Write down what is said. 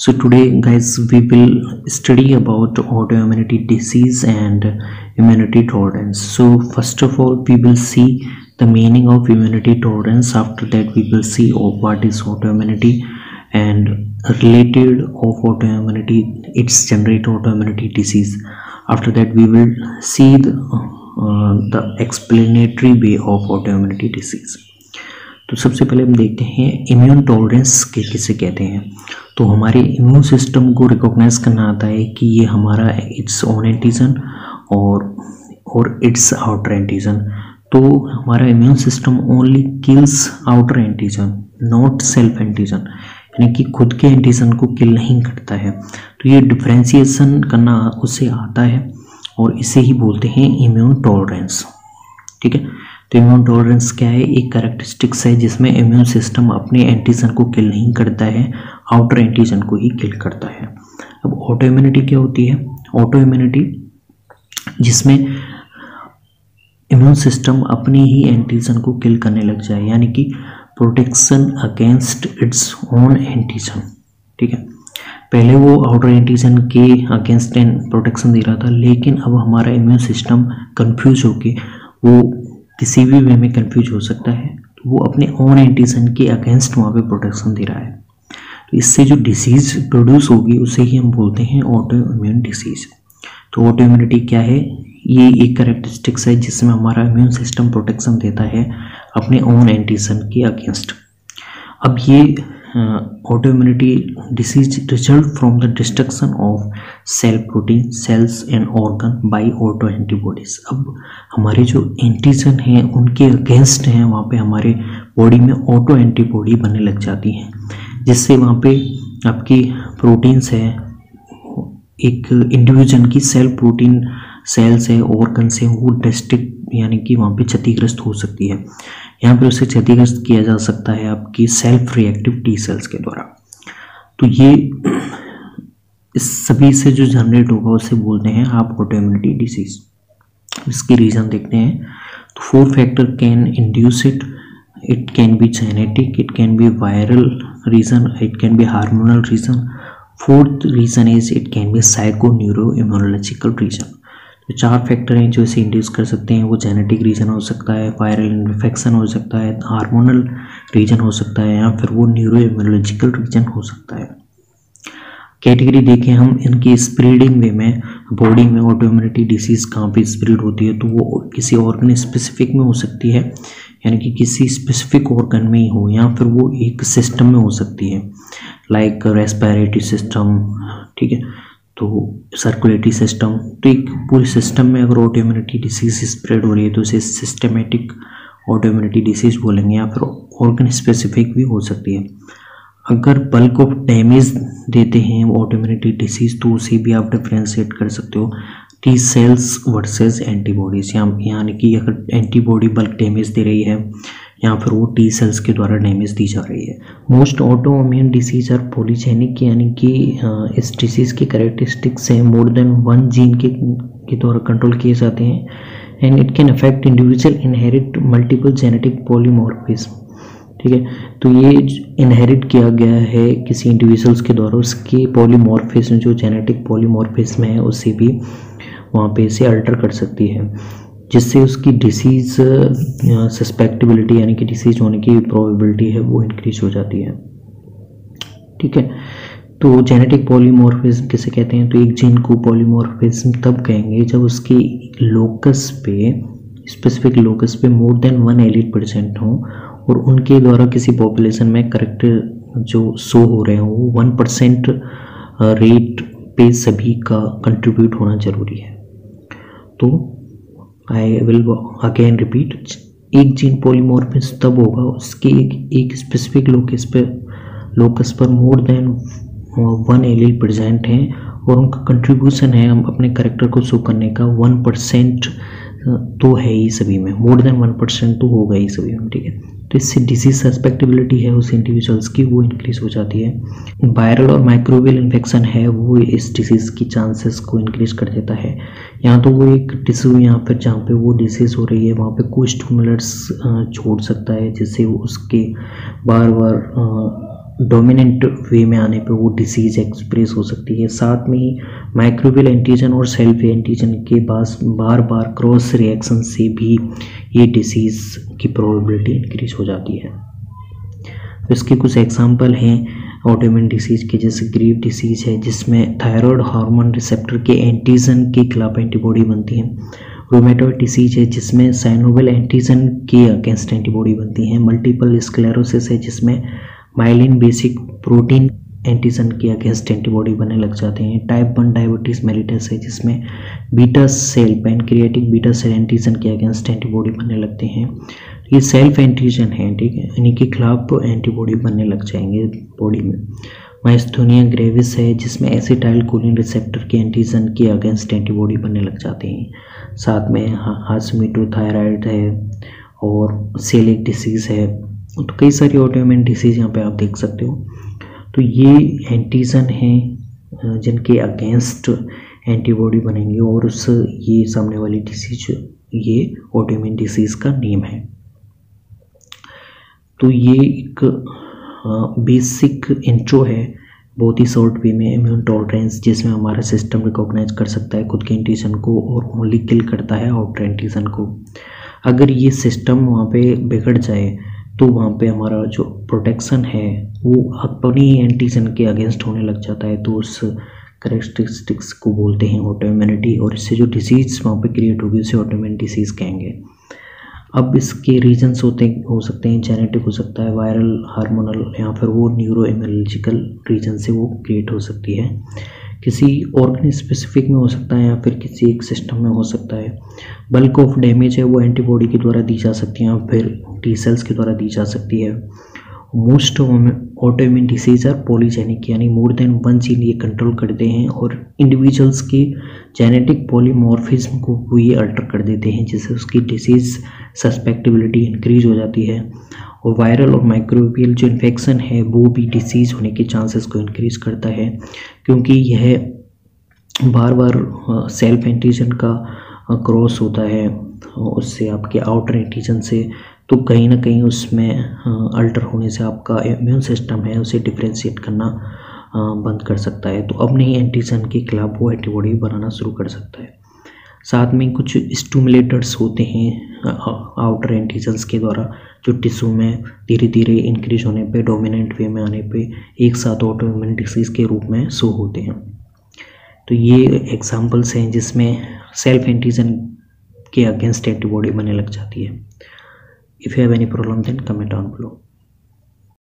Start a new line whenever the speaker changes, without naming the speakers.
So today guys we will study about autoimmunity disease and immunity tolerance. So first of all we will see the meaning of immunity tolerance. After that we will see what is autoimmunity and related of autoimmunity, its generate autoimmunity disease. After that we will see the explanatory way of autoimmunity disease. तो सबसे पहले हम देखते हैं immune tolerance किसे कहते हैं। तो हमारे इम्यून सिस्टम को रिकॉग्नाइज करना आता है कि ये हमारा इट्स ओन एंटीजन और इट्स आउटर एंटीजन। तो हमारा immune system only kills outer antigen not self antigen, यानी कि खुद के एंटीजन को किल नहीं करता है। तो ये डिफ्रेंसिएशन करना उससे आता है और इसे ही बोलते हैं इम्यून टॉलरेंस। ठीक है, तो इम्यून टॉलरेंस क्या है? एक कैरेक्टरिस्टिक्स है जिसमें इम्यून सिस्टम अपने एंटीजन को किल नहीं करता है, आउटर एंटीजन को ही किल करता है। अब ऑटोइम्यूनिटी क्या होती है? ऑटोइम्यूनिटी जिसमें इम्यून सिस्टम अपनी ही एंटीजन को किल करने लग जाए, यानी कि protection against its own antigen. ठीक है, पहले वो आउटर एंटीजन के अगेंस्ट प्रोटेक्शन दे रहा था, लेकिन अब हमारा इम्यून सिस्टम कंफ्यूज होके वो किसी भी वे में कंफ्यूज हो सकता है, तो वो अपने ओन एंटीजन के अगेंस्ट वहाँ पे प्रोटेक्शन दे रहा है। तो इससे जो डिसीज प्रोड्यूस होगी उसे ही हम बोलते हैं ऑटो इम्यून डिसीज। तो ऑटो इम्यूनिटी क्या है? ये एक कैरेक्टरिस्टिक्स है जिसमें हमारा इम्यून सिस्टम प्रोटेक्शन देता है अपने ओन एंटीजन के अगेंस्ट। अब ये auto immunity disease result from the destruction of cell protein cells and organ by auto antibodies. अब हमारे जो एंटीजन हैं उनके अगेंस्ट हैं, वहाँ पे हमारे बॉडी में ऑटो एंटीबॉडी बनने लग जाती हैं, जिससे वहाँ पे आपकी प्रोटीन्स है, एक इंडिविजुअल की सेल प्रोटीन सेल्स है, ऑर्गन्स है, वो डिस्ट्रिक्ट यानी कि वहाँ पे क्षतिग्रस्त हो सकती है। यहाँ पे उसे क्षतिग्रस्त किया जा सकता है आपकी सेल्फ रिएक्टिव टी सेल्स के द्वारा। तो ये इस सभी से जो जनरेट होगा उसे बोलते हैं आप ऑटोइम्यूनिटी डिसीज। इसकी रीज़न देखते हैं। तो 4 factor can induce it. It can be genetic, it can be viral reason, it can be hormonal reason. 4th reason is it can be psycho neuro immunological reason. तो 4 factor हैं जो इसे induce कर सकते हैं। वो जेनेटिक रीजन हो सकता है, वायरल इन्फेक्शन हो सकता है, हार्मोनल रीजन हो सकता है, या फिर वो न्यूरो इम्यूनोलॉजिकल रीजन हो सकता है। कैटेगरी देखें हम इनकी स्प्रेडिंग वे में, बॉडी में ऑटोइम्यूनिटी डिसीज़ कहाँ पे स्प्रेड होती है, तो वो किसी ऑर्गन स्पेसिफिक में हो सकती है, यानी कि किसी स्पेसिफिक ऑर्गन में ही हो, या फिर वो एक सिस्टम में हो सकती है, लाइक रेस्पिरेटरी सिस्टम। ठीक है, तो सर्कुलेटरी सिस्टम। तो एक पूरे सिस्टम में अगर ऑटोइम्यूनिटी डिसीज स्प्रेड हो रही है तो उसे सिस्टमेटिक ऑटोइम्यूनिटी डिसीज बोलेंगे, या फिर ऑर्गन स्पेसिफिक भी हो सकती है। अगर बल्क ऑफ डैमेज देते हैं ऑटोइम्यूनिटी डिसीज तो उसे भी आप डिफ्रेंशिएट कर सकते हो टी सेल्स वर्सेस एंटीबॉडीज, यानी कि अगर एंटीबॉडी बल्क डैमेज दे रही है या फिर वो टी सेल्स के द्वारा डैमेज दी जा रही है। Most auto immune disease are polygenic, यानी कि इस डिसीज़ के कैरेक्टरिस्टिक्स हैं मोर देन 1 जीन के द्वारा कंट्रोल किए जाते हैं, and it can affect individual inherit multiple genetic polymorphism. ठीक है, तो ये इनहेरिट किया गया है किसी इंडिविजुअल्स के द्वारा, उसके पॉलीमॉर्फिज्म जो जेनेटिक पॉलीमॉर्फिज्म है उसे भी वहाँ पे से अल्टर कर सकती है, जिससे उसकी डिसीज़ सस्पेक्टेबिलिटी यानी कि डिसीज होने की प्रोबेबिलिटी है वो इंक्रीज हो जाती है। ठीक है, तो जेनेटिक पॉलीमॉर्फिज्म किसे कहते हैं? तो एक जीन को पॉलीमॉर्फिज्म तब कहेंगे जब उसके लोकस पे, स्पेसिफिक लोकस पे मोर देन 1 एलीट% हो और उनके द्वारा किसी पॉपुलेशन में करेक्टर जो शो हो रहे हो वो 1% रेट पे सभी का कंट्रीब्यूट होना जरूरी है। तो आई विल अगेन रिपीट, एक जीन पॉलीमॉर्फिज्म तब होगा उसके एक स्पेसिफिक लोकस पर मोर देन 1 एलील प्रेजेंट है और उनका कंट्रीब्यूशन है हम अपने करेक्टर को शो करने का 1% तो है ही सभी में, मोर देन 1% तो होगा ही सभी में। ठीक है, तो इससे डिसीज सस्पेक्टेबिलिटी है उस इंडिविजुअल्स की वो इंक्रीज हो जाती है। वायरल और माइक्रोबियल इन्फेक्शन है वो इस डिसीज की चांसेस को इंक्रीज कर देता है। यहाँ तो वो एक टिश्यू यहाँ पर जहाँ पे वो डिसीज हो रही है वहाँ पे कोई स्टिमुलेंट्स छोड़ सकता है जिससे उसके बार बार डोमिनेंट वे में आने पे वो डिसीज एक्सप्रेस हो सकती है। साथ में ही माइक्रोबियल एंटीजन और सेल्फ एंटीजन के पास बार बार क्रॉस रिएक्शन से भी ये डिसीज़ की प्रोबेबिलिटी इंक्रीज हो जाती है। तो इसके कुछ एग्जांपल हैं ऑटोइम्यून डिसीज के, जैसे ग्रीव डिसीज है जिसमें थायराइड हार्मोन रिसेप्टर के एंटीजन के खिलाफ एंटीबॉडी बनती है। रूमेटॉइड डिसीज है जिसमें साइनोवियल एंटीजन के अगेंस्ट एंटीबॉडी बनती है। मल्टीपल स्क्लेरोसिस है जिसमें माइलिन बेसिक प्रोटीन एंटीजन के अगेंस्ट एंटीबॉडी बनने लग जाते हैं। टाइप 1 डायबिटीज मेलिटस है जिसमें beta cell pancreatic beta cell antigen के अगेंस्ट एंटीबॉडी बनने लगते हैं। ये सेल्फ एंटीजन है, ठीक है, इन्हीं के खिलाफ एंटीबॉडी बनने लग जाएंगे बॉडी में। माइस्थोनिया ग्रेविस है जिसमें एसिटाइल कोलिन रिसेप्टर के एंटीजन के अगेंस्ट एंटीबॉडी बनने लग जाते हैं। साथ में हाशमिटोथायराइड है और सेलिक डिसीज़ है। तो कई सारी ऑटोइम्यून डिसीज़ यहाँ पे आप देख सकते हो। तो ये एंटीजन हैं जिनके अगेंस्ट एंटीबॉडी बनेंगे और उस ये सामने वाली डिसीज ये ऑटोइम्यून डिसीज़ का नेम है। तो ये एक बेसिक इंट्रो है बहुत ही शॉर्ट वे में इम्यून टॉलरेंस, जिसमें हमारा सिस्टम रिकॉग्नाइज कर सकता है खुद के एंटीजन को और ओनली किल करता है आउटर एंटीजन को। अगर ये सिस्टम वहाँ पे बिगड़ जाए तो वहाँ पे हमारा जो प्रोटेक्शन है वो अपनी एंटीजन के अगेंस्ट होने लग जाता है। तो उस कैरेक्टरिस्टिक्स को बोलते हैं ऑटोइम्यूनिटी, और इससे जो डिसीज़ वहाँ पे क्रिएट होगी उसे ऑटोइम्यून डिसीज़ कहेंगे। अब इसके रीजन्स हो सकते हैं, जेनेटिक हो सकता है, वायरल, हार्मोनल, या फिर वो न्यूरो इम्यूनोलॉजिकल रीजन से वो क्रिएट हो सकती है। किसी ऑर्गन स्पेसिफिक में हो सकता है या फिर किसी एक सिस्टम में हो सकता है। बल्क ऑफ डैमेज है वो एंटीबॉडी के द्वारा दी जा सकती है या फिर टी सेल्स के द्वारा दी जा सकती है। Most autoimmune disease are polygenic, यानी मोर देन वन जीन ये कंट्रोल करते हैं और इंडिविजुअल्स के जेनेटिक पॉलीमॉर्फिज्म को वो ये अल्टर कर देते हैं, जिससे उसकी डिसीज़ सस्पेक्टेबिलिटी इंक्रीज हो जाती है। और वायरल और माइक्रोबियल जो इन्फेक्शन है वो भी डिसीज़ होने के चांसेस को इंक्रीज करता है, क्योंकि यह बार बार सेल्फ एंटीजन का क्रॉस होता है उससे आपके आउटर एंटीजन से, तो कहीं ना कहीं उसमें अल्टर होने से आपका इम्यून सिस्टम है उसे डिफ्रेंशिएट करना बंद कर सकता है। तो अब नहीं एंटीजन के खिलाफ वो एंटीबॉडी बनाना शुरू कर सकता है। साथ में कुछ स्टिमुलेटर्स होते हैं आउटर एंटीजन्स के द्वारा जो टिश्यू में धीरे धीरे इंक्रीज होने पे, डोमिनेंट वे में आने पे एक साथ ऑटोइम्यून डिसीज़ के रूप में शो होते हैं। तो ये एग्जांपल्स हैं जिसमें सेल्फ एंटीजन के अगेंस्ट एंटीबॉडी बनने लग जाती है। If you have any problem then comment down below.